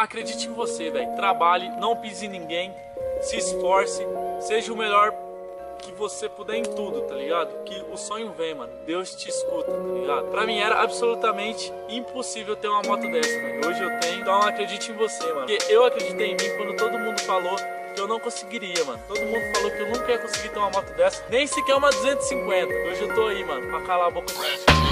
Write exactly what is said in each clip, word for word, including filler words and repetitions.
acredite em você, velho. Trabalhe, não pise em ninguém, se esforce, seja o melhor que você puder em tudo, tá ligado? Que o sonho vem, mano. Deus te escuta, tá ligado? Pra mim era absolutamente impossível ter uma moto dessa, velho. Hoje eu tenho, então acredite em você, mano. Porque eu acreditei em mim quando todo mundo falou que eu não conseguiria, mano. Todo mundo falou que eu nunca ia conseguir ter uma moto dessa, nem sequer uma duzentos e cinquenta. Hoje eu tô aí, mano, pra calar a boca do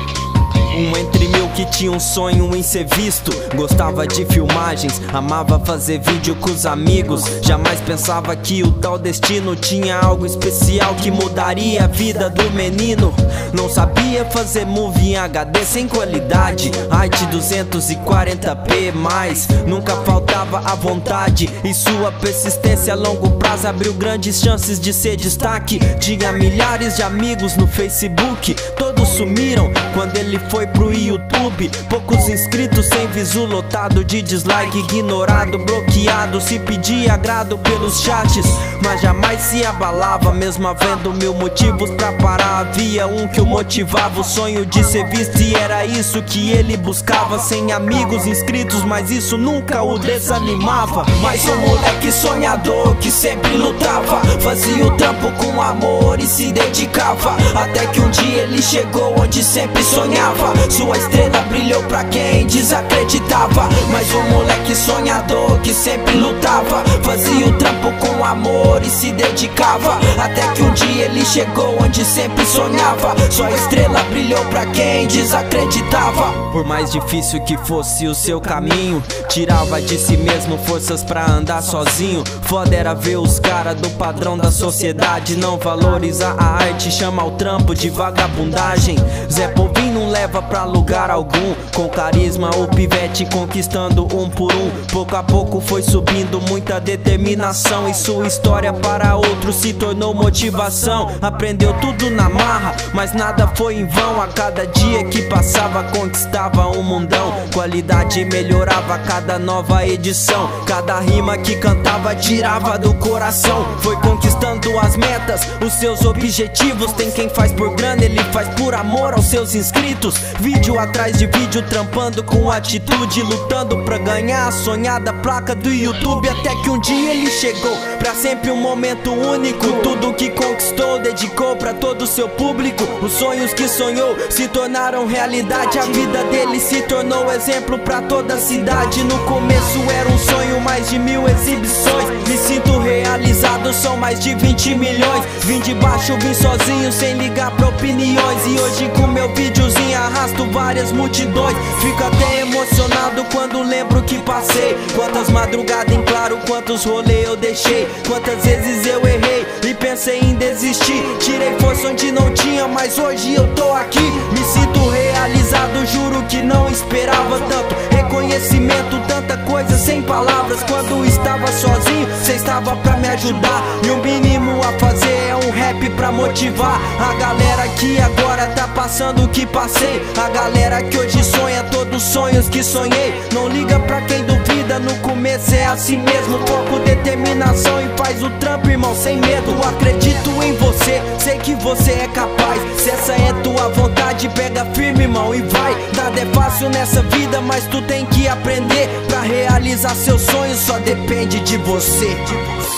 Um entre mil que tinha um sonho em ser visto. Gostava de filmagens, amava fazer vídeo com os amigos. Jamais pensava que o tal destino tinha algo especial que mudaria a vida do menino. Não sabia fazer movie em H D sem qualidade, arte duzentos e quarenta p, mas nunca faltava a vontade. E sua persistência a longo prazo abriu grandes chances de ser destaque. Tinha milhares de amigos no Facebook, todos sumiram quando ele foi pro YouTube. Poucos inscritos, sem visu lotado de dislike, ignorado, bloqueado, se pedia agrado pelos chats, mas jamais se abalava, mesmo havendo mil motivos pra parar. Havia um que o motivava, o sonho de ser visto, e era isso que ele buscava. Sem amigos inscritos, mas isso nunca o desanimava. Mas um moleque sonhador que sempre lutava, fazia o trampo com amor e se dedicava, até que um dia ele chegou onde sempre sonhava. Sua estrela brilhou pra quem desacreditava. Mas um moleque sonhador que sempre lutava, fazia o trampo com amor e se dedicava, até que um dia ele chegou onde sempre sonhava. Sua estrela brilhou pra quem desacreditava. Por mais difícil que fosse o seu caminho, tirava de si mesmo forças pra andar sozinho. Foda era ver os caras do padrão da sociedade não valorizar a arte, chama o trampo de vagabundagem. Zé Povinho não leva pra lugar algum, com carisma o pivete conquistando um por um. Pouco a pouco foi subindo, muita determinação, e sua história para outros se tornou motivação. Aprendeu tudo na marra, mas nada foi em vão. A cada dia que passava conquistava um mundão. Qualidade melhorava a cada nova edição, cada rima que cantava tirava do coração. Foi conquistando as metas, os seus objetivos. Tem quem faz por grana, ele faz por amor aos seus inscritos. Vídeo atrás de vídeo, trampando com atitude, lutando pra ganhar a sonhada placa do YouTube. Até que um dia ele chegou, pra sempre um momento único. Tudo que conquistou, dedicou pra todo o seu público. Os sonhos que sonhou se tornaram realidade. A vida dele se tornou exemplo pra toda a cidade. No começo era um sonho, mais de mil exibições. Me sinto realizado, são mais de vinte milhões. Vim de baixo, vim sozinho, sem ligar pra opiniões. E hoje com meu videozinho arrasto várias multidões. Fico até emocionado quando lembro que passei. Quantas madrugadas em claro, quantos rolês eu deixei. Quantas vezes eu errei e pensei em desistir. Tirei força onde não tinha, mas hoje eu tô aqui. Me sinto realizado, juro que não esperava tanto reconhecimento, tanta coisa sem palavras. Quando estava sozinho, cê estava pra me ajudar, e o mínimo a fazer é um rap pra motivar a galera que agora tá passando o que passei. A galera que hoje sonha todos os sonhos que sonhei. Não liga pra quem duvida, no começo é assim mesmo. Foco, determinação e faz o trampo, irmão, sem medo. Acredito em você, sei que você é capaz. Se essa é tua vontade, pega firme, irmão, e vai. Nada é fácil nessa vida, mas tu tem que aprender. Pra realizar seus sonhos só depende de você.